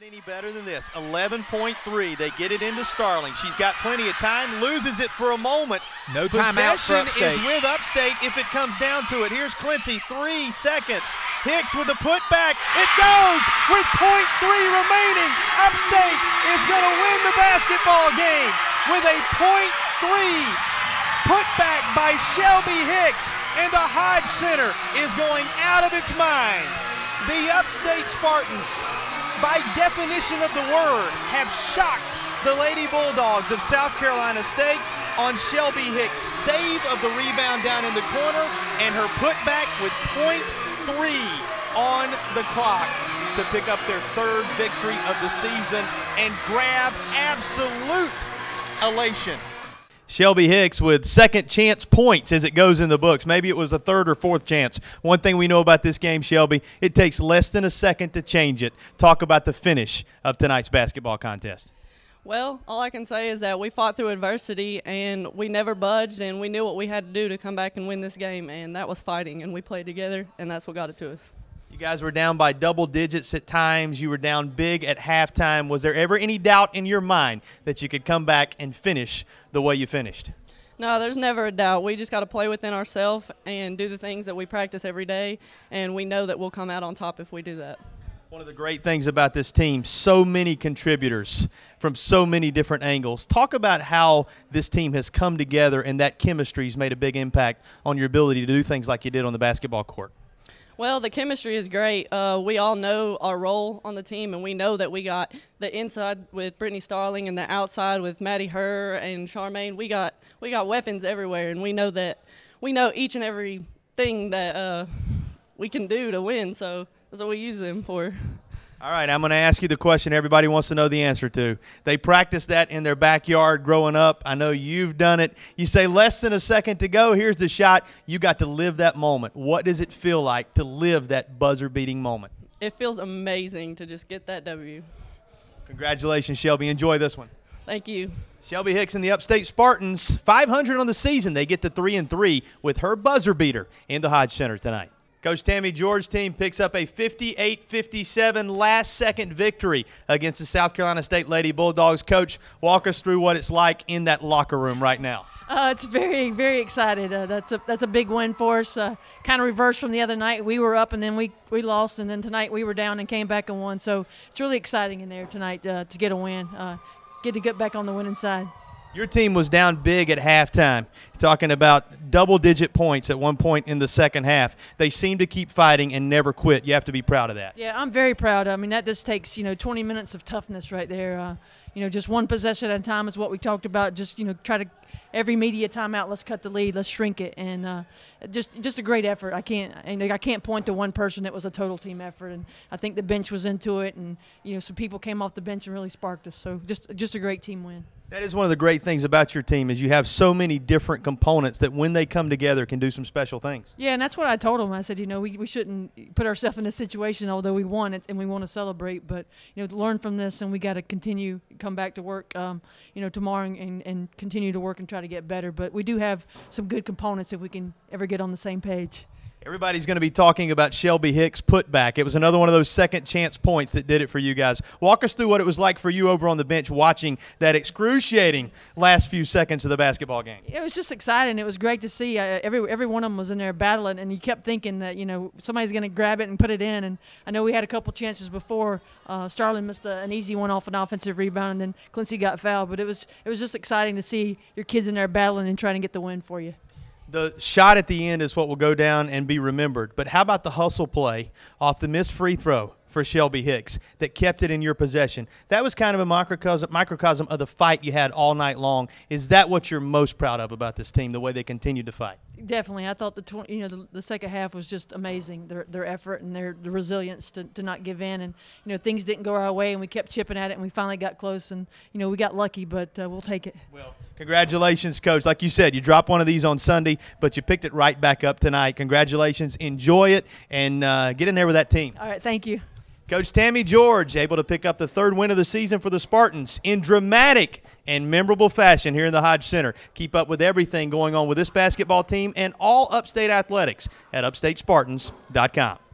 get any better than this. 11.3. They get it into Starling. She's got plenty of time, loses it for a moment. No timeout for Possession Upstate. is with Upstate if it comes down to it. Here's Clincy, 3 seconds. Hicks with the putback. It goes with .3 remaining. Upstate is going to win the basketball game with a .3 putback by Shelby Hicks, and the Hodge Center is going out of its mind. The Upstate Spartans, by definition of the word, have shocked the Lady Bulldogs of South Carolina State on Shelby Hicks' save of the rebound down in the corner and her putback with .3 on the clock to pick up their 3rd victory of the season and grab absolute elation. Shelby Hicks with second chance points as it goes in the books. Maybe it was a 3rd or 4th chance. One thing we know about this game, Shelby, it takes less than a second to change it. Talk about the finish of tonight's basketball contest. Well, all I can say is that we fought through adversity and we never budged, and we knew what we had to do to come back and win this game, and that was fighting, and we played together, and that's what got it to us. You guys were down by double digits at times. You were down big at halftime. Was there ever any doubt in your mind that you could come back and finish the way you finished? No, there's never a doubt. We just got to play within ourselves and do the things that we practice every day, and we know that we'll come out on top if we do that. One of the great things about this team, so many contributors from so many different angles. Talk about how this team has come together and that chemistry has made a big impact on your ability to do things like you did on the basketball court. Well, the chemistry is great. We all know our role on the team, and we know that we got the inside with Brittany Starling and the outside with Maddie Herr and Charmaine. We got weapons everywhere, and we know each and every thing that we can do to win. So that's what we use them for. All right, I'm going to ask you the question everybody wants to know the answer to. They practice that in their backyard growing up. I know you've done it. You say less than a second to go. Here's the shot. You got to live that moment. What does it feel like to live that buzzer-beating moment? It feels amazing to just get that W. Congratulations, Shelby. Enjoy this one. Thank you. Shelby Hicks and the Upstate Spartans, 500 on the season. They get to 3-3 with her buzzer beater in the Hodge Center tonight. Coach Tammy George's team picks up a 58-57 last-second victory against the South Carolina State Lady Bulldogs. Coach, walk us through what it's like in that locker room right now. It's very, very excited. That's a big win for us. Kind of reversed from the other night. We were up and then we lost, and then tonight we were down and came back and won. So it's really exciting in there tonight to get a win, get to get back on the winning side. Your team was down big at halftime, talking about double-digit points at one point in the second half. They seem to keep fighting and never quit. You have to be proud of that. Yeah, I'm very proud. I mean, that just takes, 20 minutes of toughness right there. Just one possession at a time is what we talked about. Just, try to every media timeout, let's cut the lead, let's shrink it, and just a great effort. I can't point to one person. It was a total team effort, and I think the bench was into it, and some people came off the bench and really sparked us. So just a great team win. That is one of the great things about your team is you have so many different components that when they come together can do some special things. Yeah, and that's what I told them. I said, we shouldn't put ourselves in this situation, although we won it and we want to celebrate. But, to learn from this, and we got to continue, come back to work, tomorrow and continue to work and try to get better. But we do have some good components if we can ever get on the same page. Everybody's going to be talking about Shelby Hicks' putback. It was another one of those second chance points that did it for you guys. Walk us through what it was like for you over on the bench watching that excruciating last few seconds of the basketball game. It was just exciting. It was great to see. Every one of them was in there battling, and you kept thinking that, somebody's going to grab it and put it in. And I know we had a couple chances before. Starling missed an easy one off an offensive rebound, and then Clincy got fouled. But it was just exciting to see your kids in there battling and trying to get the win for you. The shot at the end is what will go down and be remembered. But how about the hustle play off the missed free throw for Shelby Hicks that kept it in your possession? That was kind of a microcosm of the fight you had all night long. Is that what you're most proud of about this team, the way they continued to fight? Definitely. I thought the second half was just amazing, their effort and their resilience to not give in. And, things didn't go our way, and we kept chipping at it, and we finally got close. And, we got lucky, but we'll take it. Well, congratulations, Coach. Like you said, you dropped one of these on Sunday, but you picked it right back up tonight. Congratulations. Enjoy it, and get in there with that team. All right. Thank you. Coach Tammy George able to pick up the 3rd win of the season for the Spartans in dramatic and memorable fashion here in the Hodge Center. Keep up with everything going on with this basketball team and all Upstate athletics at upstatespartans.com.